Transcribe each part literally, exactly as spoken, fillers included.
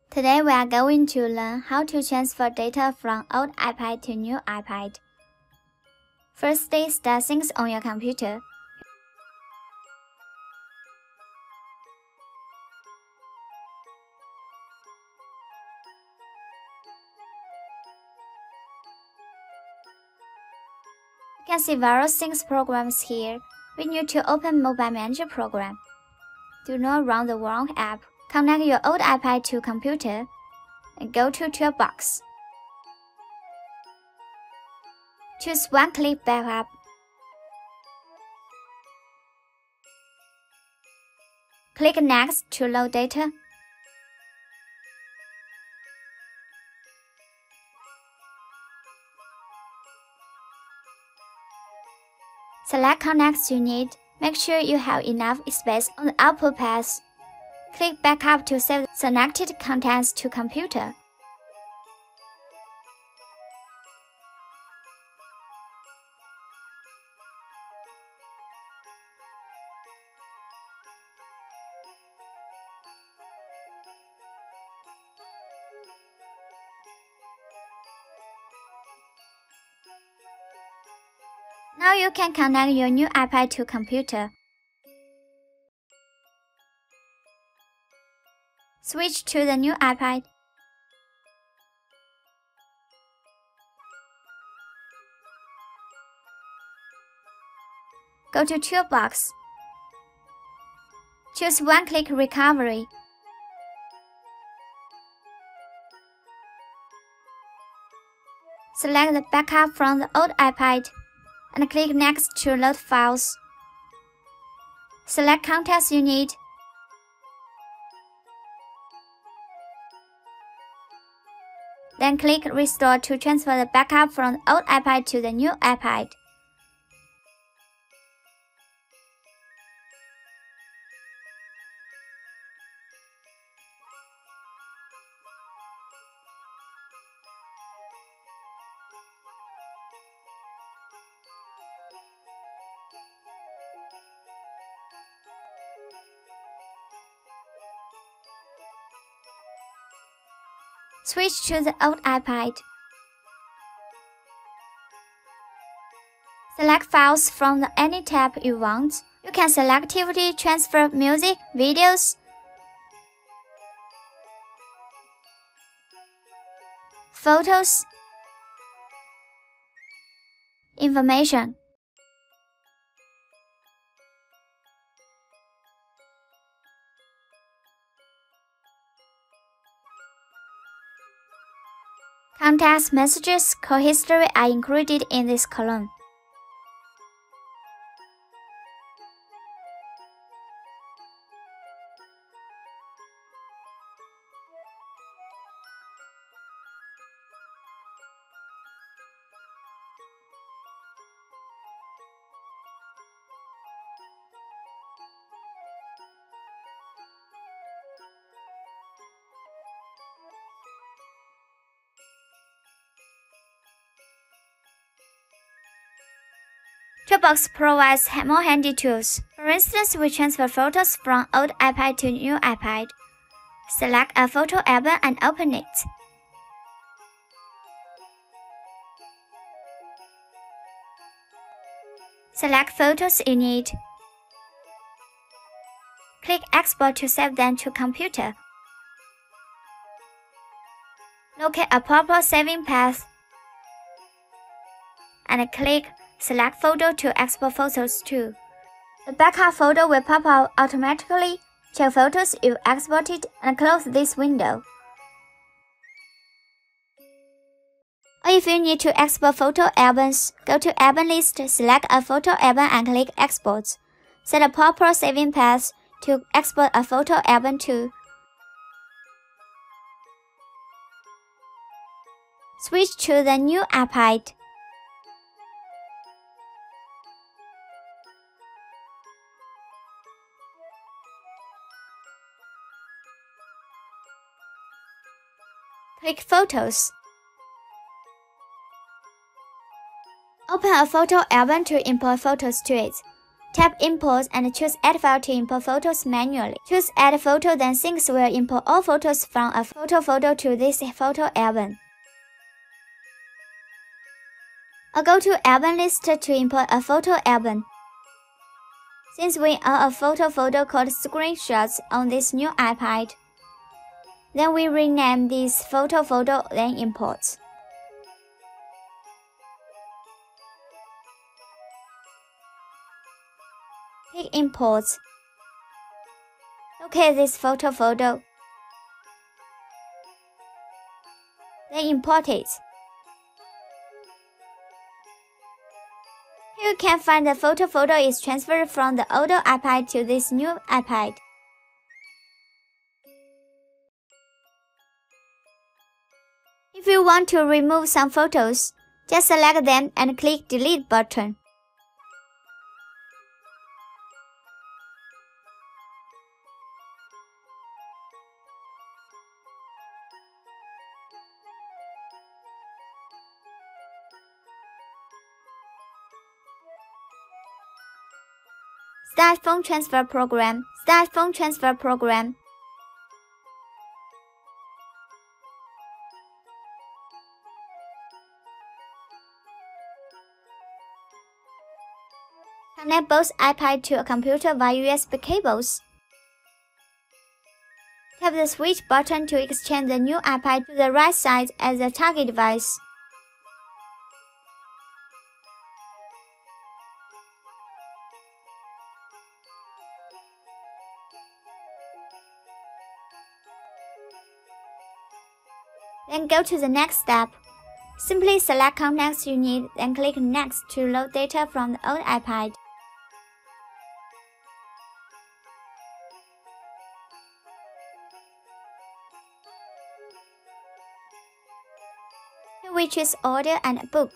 Today we are going to learn how to transfer data from old iPad to new iPad. Firstly, start things on your computer. You can see various things programs here. We need to open Mobile Manager program. Do not run the wrong app. Connect your old iPad to computer and go to Toolkox. Choose one-click backup. Click Next to load data. Select contacts you need. Make sure you have enough space on the output path. Click Backup to save selected contents to computer. Now you can connect your new iPad to computer. Switch to the new iPad. Go to Toolbox. Choose one-click recovery. Select the backup from the old iPad and click Next to load files. Select contacts you need. Then click Restore to transfer the backup from the old iPad to the new iPad. Switch to the old iPad. Select files from the any tab you want. You can selectively transfer music, videos, photos, information. Contacts, messages, call history are included in this column. Toolbox provides more handy tools. For instance, we transfer photos from old iPad to new iPad. Select a photo album and open it. Select photos you need. Click Export to save them to computer. Locate a proper saving path and click Select Photo to export photos to. The backup folder will pop up automatically. Check photos you've exported and close this window. Or if you need to export photo albums, go to Album List, select a photo album and click Export. Set a proper saving path to export a photo album to. Switch to the new iPad. Click Photos. Open a photo album to import photos to it. Tap Import and choose Add File to import photos manually. Choose Add Photo, then Syncios will import all photos from a photo folder to this photo album. Or go to Album List to import a photo album. Since we are a photo folder called Screenshots on this new iPad, then we rename this photo folder, then import. Click Import. Locate this photo folder. Then import it. Here you can find the photo folder is transferred from the older iPad to this new iPad. If you want to remove some photos, just select them and click Delete button. Start Phone Transfer Program. Start Phone Transfer Program. Connect both iPad to a computer via U S B cables. Tap the switch button to exchange the new iPad to the right side as the target device. Then go to the next step. Simply select contacts you need, then click Next to load data from the old iPad. Here we choose Order and Book.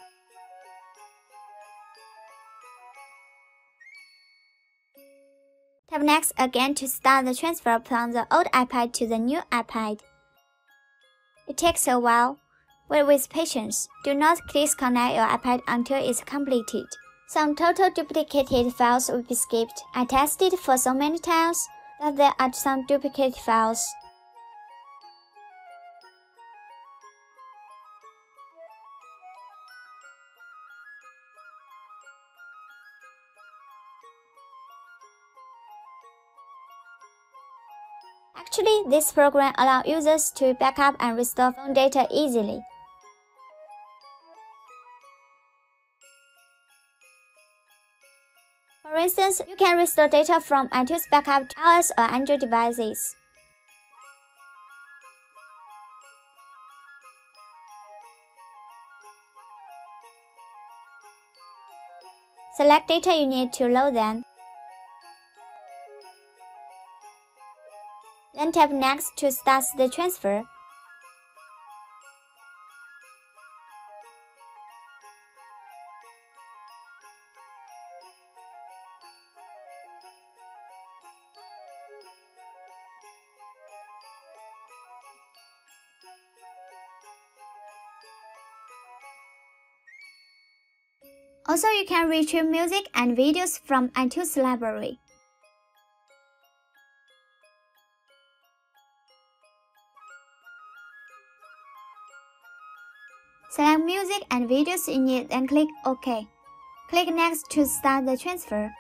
Tap Next again to start the transfer from the old iPad to the new iPad. It takes a while. Wait with patience. Do not disconnect your iPad until it's completed. Some total duplicated files will be skipped. I tested for so many times that there are some duplicate files. Actually, this program allows users to backup and restore phone data easily. For instance, you can restore data from iTunes backup to iOS or Android devices. Select data you need to load them. Then tap Next to start the transfer. Also, you can retrieve music and videos from iTunes library. Select music and videos you need and click OK. Click Next to start the transfer.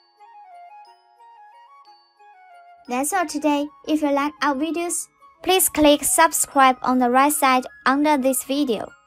That's all today. If you like our videos, please click subscribe on the right side under this video.